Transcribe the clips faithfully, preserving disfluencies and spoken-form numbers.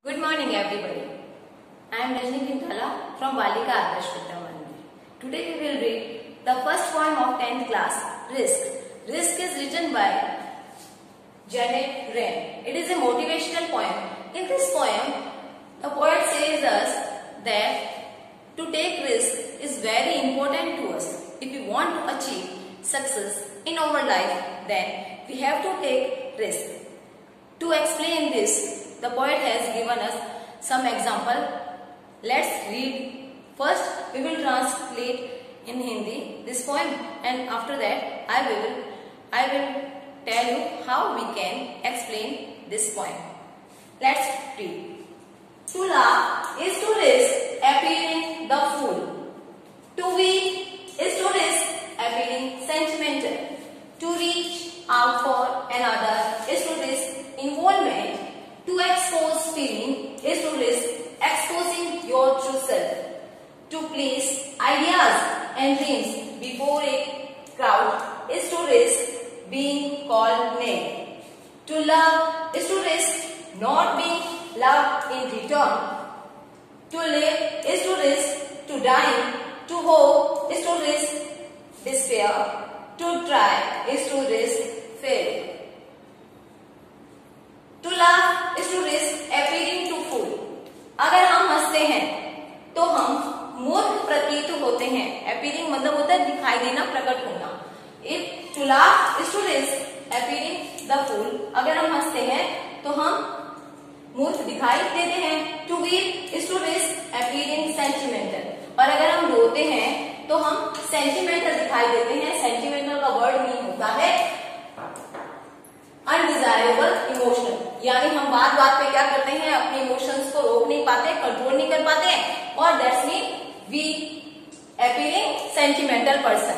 Good morning, everybody. I am Rajni Pinthala from Balika Adarsh Vidya Mandir. Today we will read the first poem of tenth class, Risk. Risk is written by Janet Wren. It is a motivational poem. In this poem, the poet says us that to take risk is very important to us. If we want to achieve success in our life, then we have to take risk. To explain this, the poet has given us some example. Let's read. First, we will translate in Hindi this poem, and after that, I will I will tell you how we can explain this poem. Let's read. To laugh is to risk appearing the fool. To weep is to risk appearing sentimental. To reach out for another is to risk involvement. To expose feeling is to risk exposing your true self. To place ideas and dreams before a crowd is to risk being called named. To love is to risk not being loved in return. To live is to risk to die. To hope is to risk despair. To try is to risk failure. To laugh is to risk appearing to fool. अगर हम हंसते हैं तो हम मूर्ख प्रतीत होते हैं. Appearing मतलब होता है दिखाई देना, प्रकट होना. If to laugh is to risk appearing the fool. अगर हम हंसते हैं तो हम मूर्ख दिखाई देते हैं. To weep is to risk appearing sentimental. और अगर हम रोते हैं तो हम sentimental दिखाई देते हैं. Sentimental का वर्ड मीन होता है अनडिजायरेबल इमोशनल. यानी हम बात बात पे क्या करते हैं, अपने इमोशंस को रोक नहीं पाते, कंट्रोल नहीं कर पाते, और that's mean we appearing sentimental person.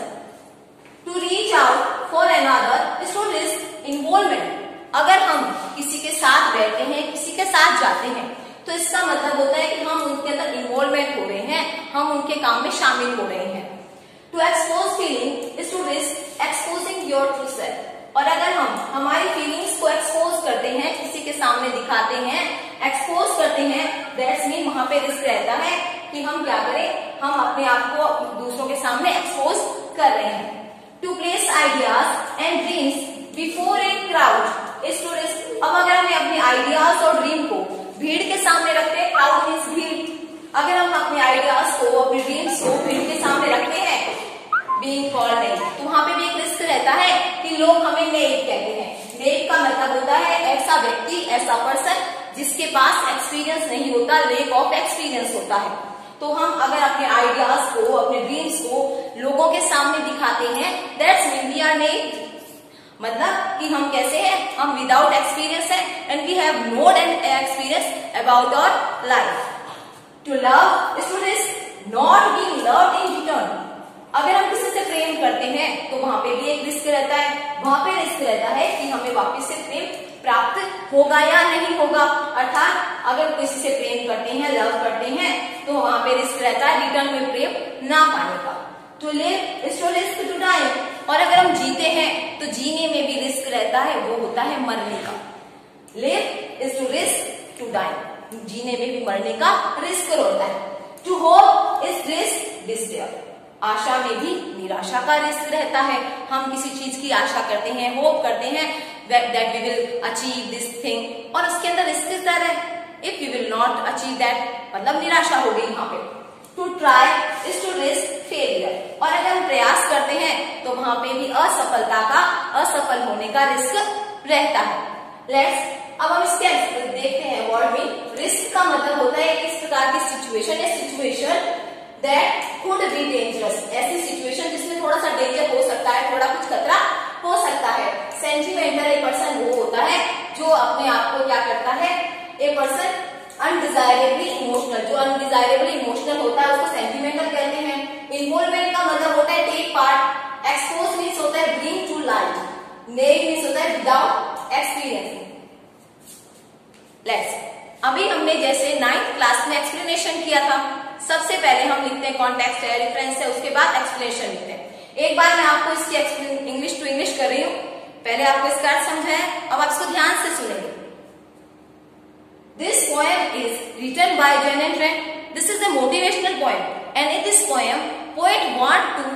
To reach out for another is to risk involvement. अगर हम किसी के साथ बैठते हैं, किसी के साथ जाते हैं, तो इसका मतलब होता है कि हम उनके अंदर इन्वॉल्वमेंट हो रहे हैं, हम उनके काम में शामिल हो रहे हैं. To expose feeling is to risk exposing your true self. और अगर हम हमारी फीलिंग्स को एक्सपोज करते हैं, किसी के सामने दिखाते हैं, एक्सपोज करते हैं, दैट्स मीन वहां पे रिस्क रहता है कि हम क्या करें, हम अपने आप को दूसरों के सामने एक्सपोज कर रहे हैं. To place ideas and dreams before a crowd is to risk. अब अगर हमें अपने आइडियाज और ड्रीम को भीड़ के सामने रखते हैं, क्राउड मीन्स भीड़. अगर हम अपने आइडियाज को, अपने ड्रीम्स को भीड़ के सामने रखते हैं, बीइंग कॉल्ड नेम, तो वहां पे भी एक रिस्क रहता है कि लोग हमें नेक कहते हैं. नेक का मतलब होता है ऐसा व्यक्ति, ऐसा पर्सन जिसके पास एक्सपीरियंस नहीं होता, लेक ऑफ एक्सपीरियंस होता है. तो हम अगर अपने आइडियाज को, अपने ड्रीम्स को लोगों के सामने दिखाते हैं, that's mean we are naked. मतलब कि हम कैसे हैं, हम विदाउट एक्सपीरियंस है, and we have no experience about our life. To love is to risk not being loved in return. अगर हम किसी से प्रेम करते हैं तो वहां पे भी एक रिस्क रहता है. वहां पे रिस्क रहता है कि हमें वापस से प्रेम प्राप्त होगा या नहीं होगा. अर्थात अगर किसी से प्रेम करते हैं, लव करते हैं, तो वहां पे रिस्क रहता है रिटर्न में प्रेम ना पाने का. To live is to risk to die. और अगर हम जीते हैं तो जीने में भी रिस्क रहता है, वो होता है मरने का. Live is to risk to die. जीने में भी मरने का रिस्क होता है. To hope is risk despair. आशा में भी निराशा का रिस्क रहता है. हम किसी चीज की आशा करते हैं, होप करते हैं that we will achieve this thing, और उसके अंदर रिस्क इस तरह है. If you will not achieve that, मतलब निराशा हो गई यहाँ पे. To try is to risk failure. और अगर हम प्रयास करते हैं तो वहां पे भी असफलता का, असफल होने का रिस्क रहता है. लेट्स अब हम इसके देखते हैं वर्ड में. रिस्क का मतलब होता है इस प्रकार की सिचुएशन है, situation that could be dangerous. ऐसी सिचुएशन जिसमें थोड़ा सा डेंजर हो सकता है, थोड़ा कुछ खतरा हो सकता है. सेंटिमेंटल ए पर्सन वो होता है जो अपने आप को क्या करता है, ए पर्सन अनडिजायरेबली इमोशनल. जो अनडिजायरेबली इमोशनल होता है उसको सेंटिमेंटल कहते हैं. इन्वॉल्वमेंट का मतलब होता है टेक पार्ट. एक्सपोज मीन्स होता है bring to light. Naked means होता है विदाउट एक्सपीरियंस. लेट्स अभी हमने जैसे नाइन्थ क्लास में एक्सप्लेनेशन किया था. सबसे पहले हम लिखते हैं कॉन्टेक्स्ट है, रेफरेंस है, उसके बाद एक्सप्लेनेशन लिखते हैं. एक बार मैं आपको इसकी इंग्लिश टू इंग्लिश कर रही हूँ. पहले आपको इसका अर्थ समझाया, अब आप इसको ध्यान से सुनेंगे. This poem written by Jane Trent. This is a motivational poem, and in this poem, poet want to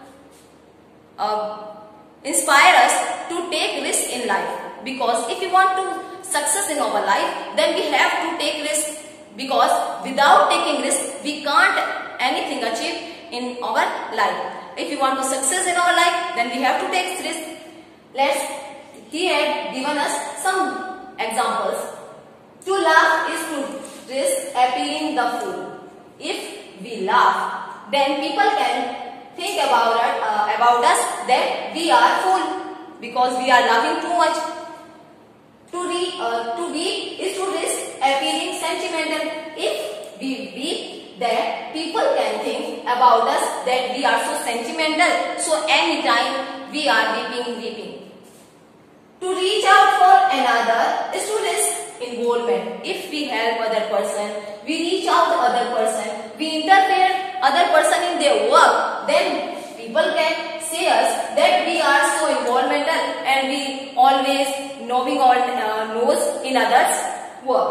uh, inspire us to take risk in life. Because if we want to success in our life, then we have to take risk. Because without taking risk, we can't anything achieve in our life. If we want to success in our life, then we have to take risk. Let's. He had given us some examples. To laugh is to risk appearing the fool. If we laugh, then people can think about it, uh, about us that we are fool because we are laughing too much. To read, uh, to weep is to risk appearing sentimental. If we weep, then people can think about us that we are so sentimental. So anytime we are weeping, weeping. To reach out for another is to risk involvement. If we help other person, we reach out to other person, we interfere other person in their work, then people can say us that we are so involvmental and we always knowing our uh, nose in others' work.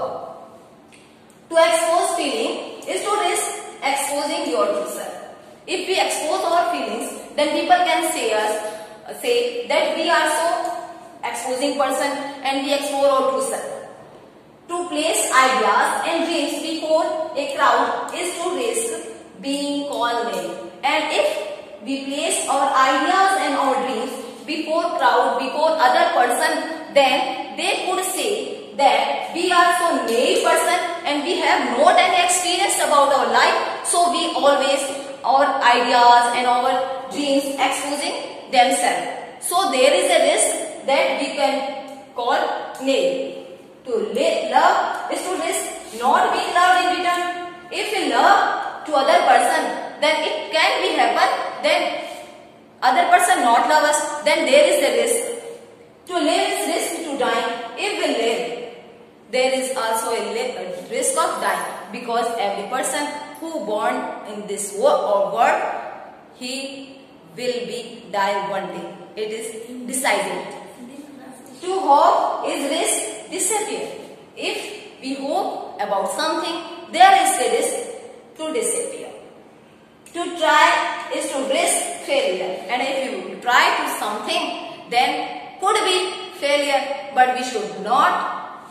To expose feeling is to risk exposing your true self. If we expose our feelings, then people can say us uh, say that we are so exposing person and we expose our true self. To place ideas and dreams before a crowd is to risk being called named. And if we place our ideas and our dreams before crowd, before other person, then they could say that we are so naive person and we have not any experience about our life. So we always our ideas and our dreams exposing themselves. So there is a risk that we can call naive. To love is to risk not being loved in return. If we love to other person, then it can be happen. Then other person not love us. Then there is the risk. To live is risk to die. If we live, there is also a risk of dying. Because every person who born in this world, he will be die one day. It is decided. To hope is risk disappear. If we hope about something, there is the risk to disappear. To try is to risk failure. And if you try to something, then could be failure. But we should not,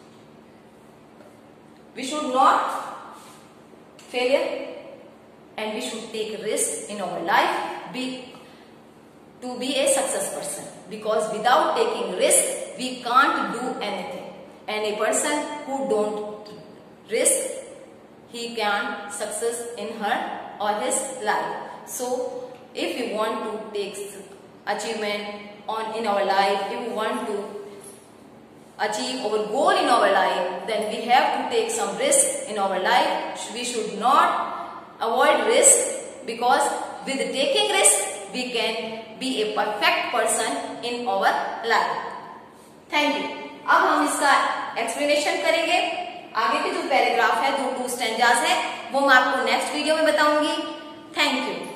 we should not failure, and we should take risk in our life be, to be a success person. Because without taking risk, we can't do anything. And a person who don't risk, he can success in her or his life. So if we want to take achievement on in our life, if we want to achieve our goal in our life, then we have to take some risk in our life. We should not avoid risk, because with taking risk, we can be a perfect person in our life. Thank you. अब हम इसका explanation करेंगे. आगे के जो paragraph है, दो to stanzas है, वो मैं आपको नेक्स्ट वीडियो में बताऊंगी. Thank you.